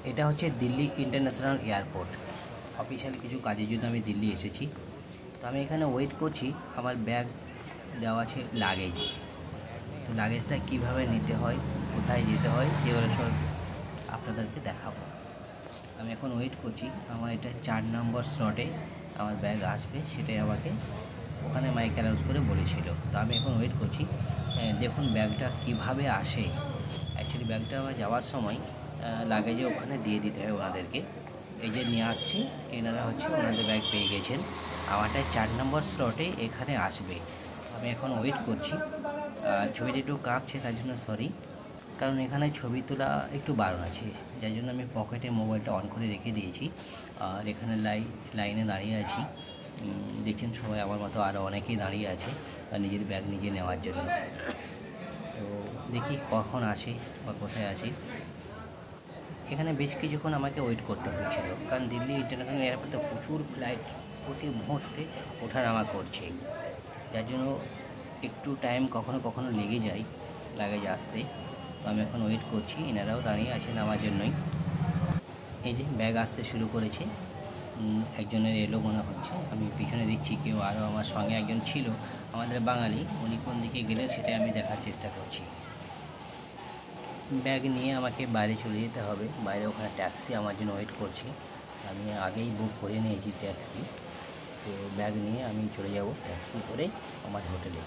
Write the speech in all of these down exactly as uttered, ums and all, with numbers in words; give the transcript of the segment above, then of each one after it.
এটা হচ্ছে Delhi international airport. Officially কিছু কাজের জন্য আমি দিল্লি এসেছি। তো আমি এখানে ওয়েট করছি। আমার ব্যাগ দেওয়া আছে লাগেজে। তো লাগেজটা কীভাবে নিতে হয়, কোথায় যেতে হয়, সেগুলো সব আপনাদেরকে দেখাবো। আমি এখন ওয়েট করছি। আমার এটা চার নম্বর স্লটে আমার ব্যাগ আসবে, সেটাই আমাকে ওখানে মাইক অ্যানাউন্স করে বলেছিল। তো আমি এখন ওয়েট করছি। দেখুন ব্যাগটা কিভাবে আসে। অ্যাকচুয়ালি ব্যাগটা আমার যাওয়ার সময় লাগেজে ওখানে দিয়ে দিতে হয় ওনাদেরকে। এই যে নিয়ে আসছি, এনারা হচ্ছে ওনাদের ব্যাগ পেয়ে গেছেন। আমারটা চার নম্বর স্লটে এখানে আসবে। আমি এখন ওয়েট করছি। ছবিটা একটু কাঁপছে, তার জন্য সরি। কারণ এখানে ছবি তোলা একটু বারণ আছে, যার জন্য আমি পকেটে মোবাইলটা অন করে রেখে দিয়েছি। আর এখানে লাই লাইনে দাঁড়িয়ে আছি। দেখছেন সবাই আমার মতো আরও অনেকেই দাঁড়িয়ে আছে নিজের ব্যাগ নিজে নেওয়ার জন্য। তো দেখি কখন আসে বা কোথায় আসে। এখানে বেশ কিছুক্ষণ আমাকে ওয়েট করতে হয়েছিল, কারণ দিল্লি ইন্টারন্যাশনাল এয়ারপোর্টে প্রচুর ফ্লাইট প্রতি মুহূর্তে ওঠানামা করছে, যার জন্য একটু টাইম কখনো কখনো লেগে যায় লাগেজ আসতে। তো আমি এখন ওয়েট করছি, এনারাও দাঁড়িয়ে আছেন আমার জন্যই। এই যে ব্যাগ আসতে শুরু করেছে, একজনের এলো মনে হচ্ছে। আমি পিছনে দেখছি কেউ আরও আমার সঙ্গে একজন ছিল আমাদের বাঙালি, উনি কোন দিকে গেলেন সেটাই আমি দেখার চেষ্টা করছি। ব্যাগ নিয়ে আমাকে বাইরে চলে যেতে হবে। বাইরে ওখানে ট্যাক্সি আমার জন্য ওয়েট করছে। আমি আগেই বুক করে নিয়েছি ট্যাক্সি। তো ব্যাগ নিয়ে আমি চলে যাব ট্যাক্সি করে আমার হোটেলে।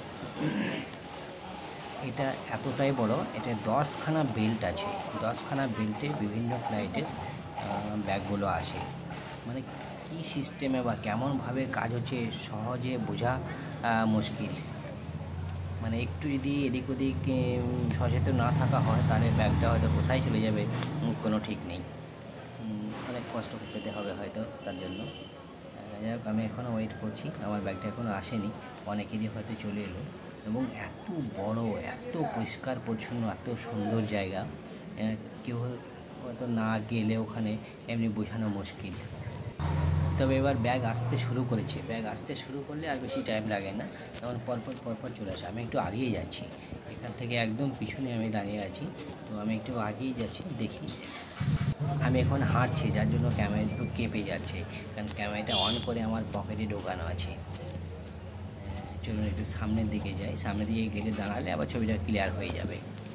এটা এতটাই বড়, এটা দশখানা বেল্ট আছে। দশখানা বেল্টে বিভিন্ন ফ্লাইটের ব্যাগগুলো আসে। মানে কী সিস্টেমে বা কেমনভাবে কাজ হচ্ছে সহজে বোঝা মুশকিল। মানে একটু যদি এদিক ওদিক সচেতন না থাকা হয়, তাহলে ব্যাগটা হয়তো কোথায় চলে যাবে কোনো ঠিক নেই। অনেক কষ্ট পেতে হবে হয়তো তার জন্য। যাই হোক, আমি এখনও ওয়েট করছি। আমার ব্যাগটা এখনও আসেনি, অনেকেরই হয়তো চলে এলো। এবং এত বড়, এত পরিষ্কার পরিচ্ছন্ন, এত সুন্দর জায়গা, কেউ হয়তো না গেলে ওখানে এমনি বোঝানো মুশকিল। তবে এবার ব্যাগ আসতে শুরু করেছে। ব্যাগ আসতে শুরু করলে আর বেশি টাইম লাগে না, তখন পরপর পরপর চলে আসে। আমি একটু আগিয়ে যাচ্ছি, এখান থেকে একদম পিছনে আমি দাঁড়িয়ে আছি। তো আমি একটু আগিয়ে যাচ্ছি, দেখি। আমি এখন হাঁটছি, যার জন্য ক্যামেরা একটু কেঁপে যাচ্ছে, কারণ ক্যামেরাটা অন করে আমার পকেটে ঢোকানো আছে। চলুন একটু সামনের দিকে যাই। সামনের দিকে গেলে দাঁড়ালে আবার ছবিটা ক্লিয়ার হয়ে যাবে।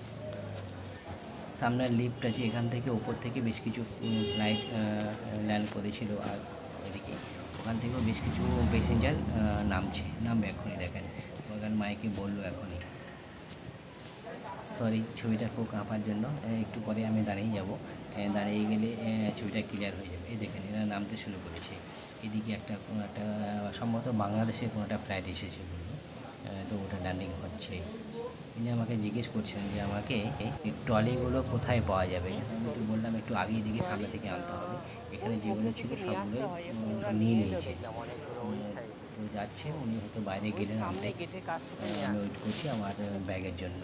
সামনের লিফট আছে, এখান থেকে ওপর থেকে বেশ কিছু ফ্লাইট ল্যান্ড করেছিল। আর ওইদিকে ওখান থেকেও বেশ কিছু প্যাসেঞ্জার নামছে, নামবে এখনই। দেখেন ওখানে মাইকে বললো এখনই। সরি ছবিটা খুব কাঁপার জন্য। একটু পরে আমি দাঁড়িয়ে যাব, দাঁড়িয়ে গেলে ছবিটা ক্লিয়ার হয়ে যাবে। এই দেখেন এরা নামতে শুরু করেছে। এদিকে একটা কোনো একটা সম্ভবত বাংলাদেশের কোনো একটা ফ্লাইট এসেছে বললো, তো ওটা ল্যান্ডিং হচ্ছে। ইনি আমাকে জিজ্ঞেস করছেন যে আমাকে এই ট্রলিগুলো কোথায় পাওয়া যাবে। আমি তো বললাম একটু আগিয়ে দিকে সামনে থেকে আনতে হবে। এখানে যেগুলো ছিল সবগুলো নিয়ে নিয়েছে। তো যাচ্ছে, উনি হয়তো বাইরে গেলেন আনতে। আমি ওয়েট করছি আমার ব্যাগের জন্য।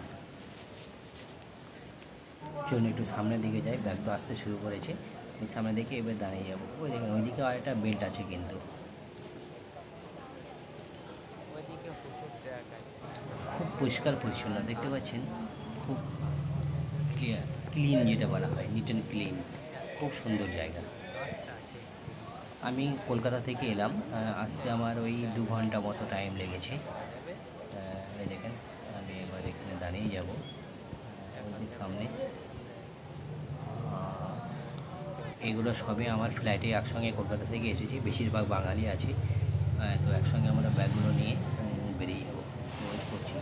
চলুন একটু সামনের দিকে যাই। ব্যাগ তো আসতে শুরু করেছে, আমি সামনে দেখে এবার দাঁড়িয়ে যাবো। ওই দেখেন ওইদিকে আর একটা বেল্ট আছে, কিন্তু খুব পরিষ্কার পরিচ্ছন্ন দেখতে পাচ্ছেন, খুব ক্লিয়ার ক্লিন, যেটা বলা হয় নিট অ্যান্ড ক্লিন। খুব সুন্দর জায়গা। আমি কলকাতা থেকে এলাম, আসতে আমার ওই দু ঘন্টা মতো টাইম লেগেছে। এই দেখেন আমি এবার এখানে দাঁড়িয়ে যাব সামনে। এগুলো সবই আমার ফ্লাইটে একসঙ্গে কলকাতা থেকে এসেছি, বেশিরভাগ বাঙালি আছে। তো একসঙ্গে আমরা ব্যাগগুলো নিয়ে বেরিয়ে যাবো। ওয়েট করছি।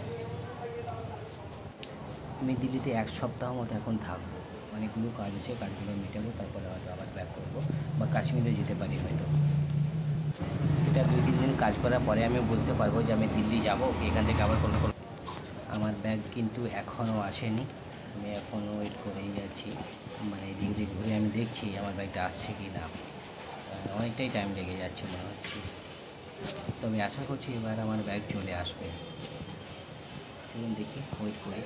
আমি দিল্লিতে এক সপ্তাহ মতো এখন থাকবো। অনেকগুলো কাজ আছে, কাজগুলো মেটাবো, তারপরে হয়তো আবার ব্যাক করবো বা কাশ্মীরে যেতে পারি হয়তো। সেটা দুই তিন দিন কাজ করার পরে আমি বুঝতে পারবো যে আমি দিল্লি যাবো, এখান থেকে আবার কোনো। আমার ব্যাগ কিন্তু এখনও আসেনি। আমি এখনও ওয়েট করেই যাচ্ছি। মানে এদিক দিয়ে ঘুরে আমি দেখছি আমার ব্যাগটা আসছে কি না। অনেকটাই টাইম লেগে যাচ্ছে মনে হচ্ছে। তবে আশা করছি এবার আমার ব্যাগ চলে আসবে। চলুন দেখি, ওয়েট করি।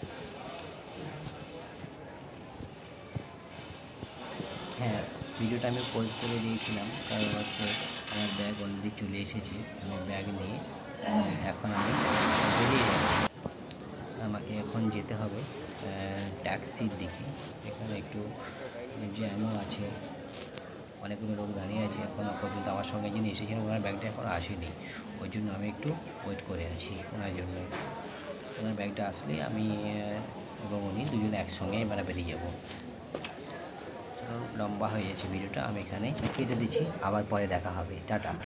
হ্যাঁ, ভিডিওটা আমি পোস্ট করে দিয়েছিলাম, কারণ হচ্ছে আমার ব্যাগ অলরেডি চলে এসেছে। আমি ব্যাগ নিয়ে এখন আমি বেরিয়ে যাচ্ছি। আমাকে এখন যেতে হবে ট্যাক্সির দিকে। এখানে একটু জ্যামও আছে, অনেকগুলো লোক দাঁড়িয়ে আছে। এখনও পর্যন্ত আমার সঙ্গে যিনি এসেছিলেন ওনার ব্যাগটা এখনও আসেনি, ওই জন্য আমি একটু ওয়েট করে আছি ওনার জন্য। ওনার ব্যাগটা আসলেই আমি এবং উনি দুজনে একসঙ্গে এবার বেরিয়ে যাবো। লম্বা হয়ে যাচ্ছে ভিডিওটা, আমি এখানে কেটে দিচ্ছি, আবার পরে দেখা হবে, টাটা।